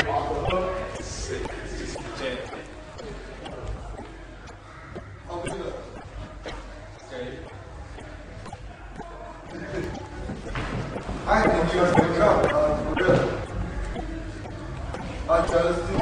I think you guys good job. We're good. Travis.